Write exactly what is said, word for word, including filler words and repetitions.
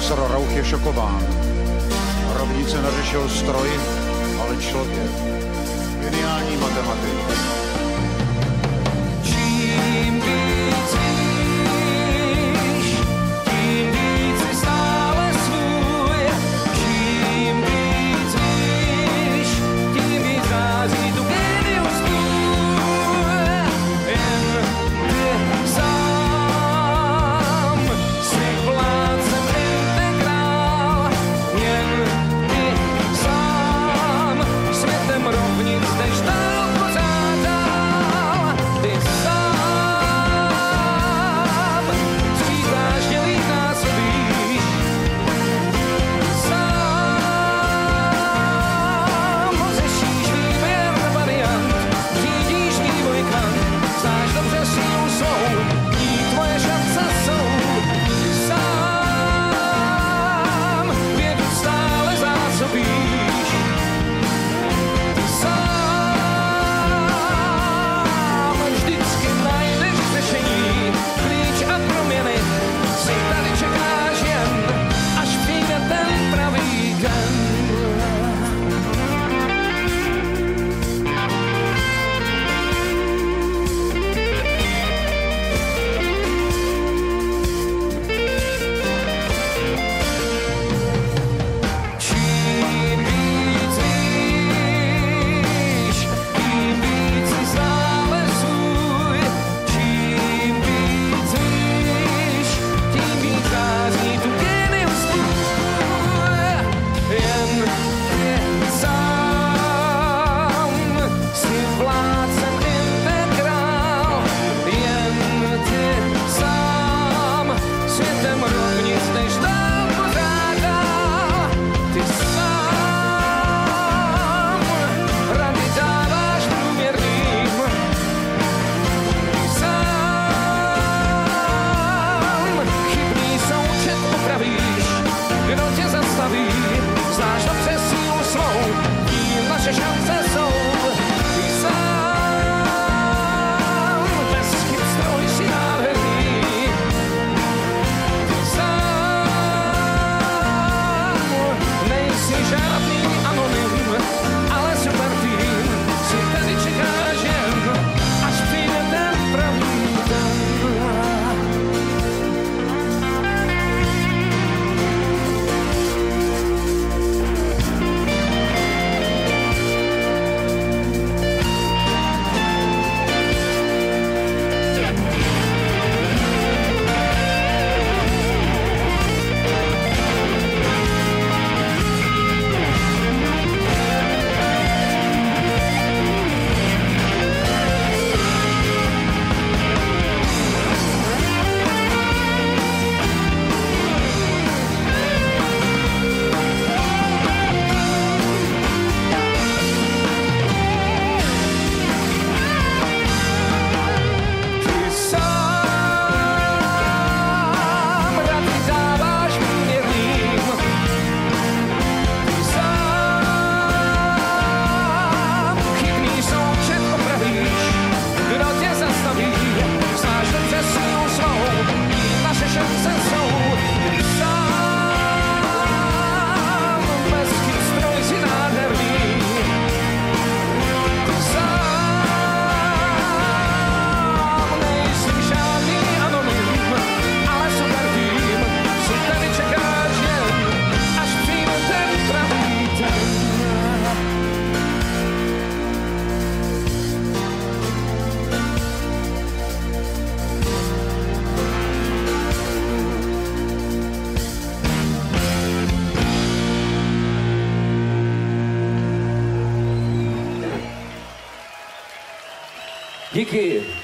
Profesor Rauch je šokován. Rovnice neřešil stroj, ale člověk. Geniální matematik. Čím víc víš, tím víc jsi stále svůj. Čím víc víš, tím víc září tu genius tvůj. Jen ty sám jsi vládcem integrál. Jen ty sám světem rovnic jdeš dál pořád dál. Ty sám sčítáš, dělíš, násobíš. Sám řešíš výběr variant, řídíš vývoj kvant, znáš dobře sílu svou, ní tvoje šance jsou. Ty sám vědu stále zásobíš. Ty sám vždycky najdeš řešení, klíč a proměny, si tady čekáš jen, až přijde ten pravý den. Čím víc víš, tím víc jsi stále svůj. Čím víc víš, tím víc září tu genius tvůj. Jen ty sám jsi vládcem integrál. Jen ty sám světem rovnic jdeš dál pořád dál. Ty sám rady dáváš průměrným. Ty sám chybný součet opravíš. Kdo tě zastaví, znáš dobře sílu svou, tím naše šance jsou. Ty sám bez chyb stroj si nádherný. Ty sám nejsi žádný anonym, ale super tým. Si tady čekáš jen, až přijde ten pravý den. Ty sám rady dáváš průměrným. Ty sám chybný součet opravíš. Kdo tě zastaví, znáš dobře sílu svou, naše šance jsou. Ty sám bez chyb stroj si nádherný. Ty sám nejsi žádný anonym, ale super tým. Si tady čekáš jen, až přijde ten pravý den. Díky.